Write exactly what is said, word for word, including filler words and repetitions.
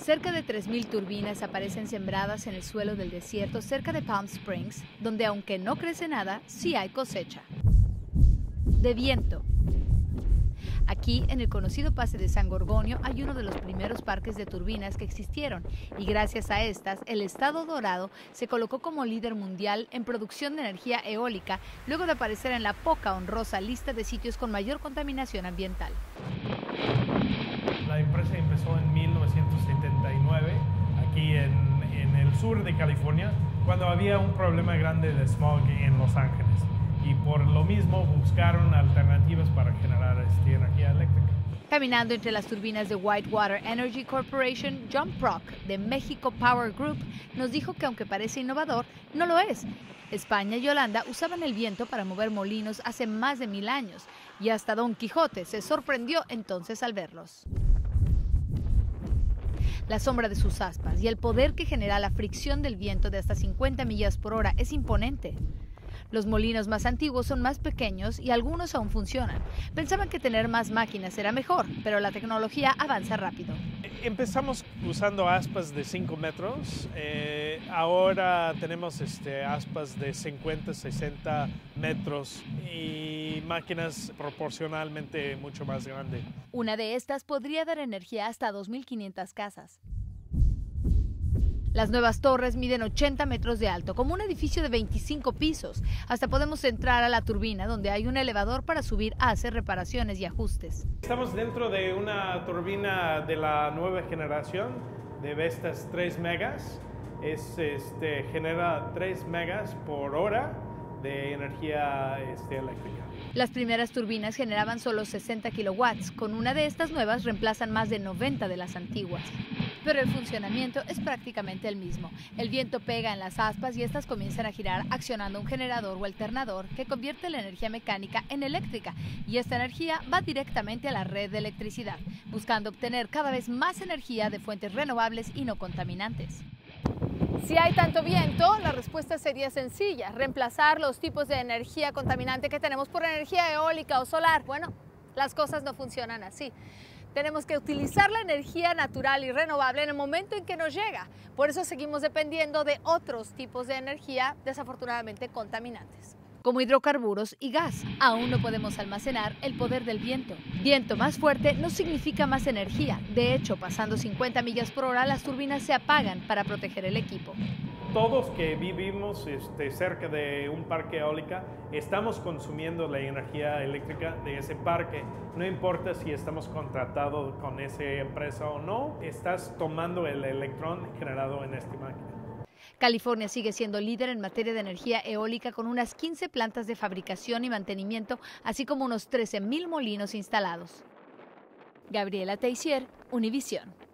Cerca de tres mil turbinas aparecen sembradas en el suelo del desierto cerca de Palm Springs, donde aunque no crece nada, sí hay cosecha. De viento. Aquí, en el conocido Pase de San Gorgonio, hay uno de los primeros parques de turbinas que existieron y gracias a estas, el estado Dorado se colocó como líder mundial en producción de energía eólica luego de aparecer en la poca honrosa lista de sitios con mayor contaminación ambiental. La empresa empezó en mil novecientos setenta y nueve aquí en, en el sur de California, cuando había un problema grande de smog en Los Ángeles. Y por lo mismo buscaron alternativas para generar esta energía eléctrica. Caminando entre las turbinas de Whitewater Energy Corporation, John Prock, de México Power Group, nos dijo que aunque parece innovador, no lo es. España y Holanda usaban el viento para mover molinos hace más de mil años, y hasta Don Quijote se sorprendió entonces al verlos. La sombra de sus aspas y el poder que genera la fricción del viento de hasta cincuenta millas por hora es imponente. Los molinos más antiguos son más pequeños y algunos aún funcionan. Pensaban que tener más máquinas era mejor, pero la tecnología avanza rápido. Empezamos usando aspas de cinco metros, eh, ahora tenemos este, aspas de cincuenta, sesenta metros y máquinas proporcionalmente mucho más grandes. Una de estas podría dar energía hasta dos mil quinientas casas. Las nuevas torres miden ochenta metros de alto, como un edificio de veinticinco pisos. Hasta podemos entrar a la turbina, donde hay un elevador para subir a hacer reparaciones y ajustes. Estamos dentro de una turbina de la nueva generación de Vestas tres megas. Es, este, genera tres megas por hora de energía este, eléctrica. Las primeras turbinas generaban solo sesenta kilowatts. Con una de estas nuevas reemplazan más de noventa de las antiguas. Pero el funcionamiento es prácticamente el mismo. El viento pega en las aspas y estas comienzan a girar accionando un generador o alternador que convierte la energía mecánica en eléctrica, y esta energía va directamente a la red de electricidad, buscando obtener cada vez más energía de fuentes renovables y no contaminantes. Si hay tanto viento, la respuesta sería sencilla: reemplazar los tipos de energía contaminante que tenemos por energía eólica o solar. Bueno, las cosas no funcionan así. Tenemos que utilizar la energía natural y renovable en el momento en que nos llega. Por eso seguimos dependiendo de otros tipos de energía desafortunadamente contaminantes, como hidrocarburos y gas. Aún no podemos almacenar el poder del viento. Viento más fuerte no significa más energía. De hecho, pasando cincuenta millas por hora, las turbinas se apagan para proteger el equipo. Todos que vivimos este, cerca de un parque eólico estamos consumiendo la energía eléctrica de ese parque. No importa si estamos contratados con esa empresa o no, estás tomando el electrón generado en esta máquina. California sigue siendo líder en materia de energía eólica con unas quince plantas de fabricación y mantenimiento, así como unos trece mil molinos instalados. Gabriela Teixier, Univisión.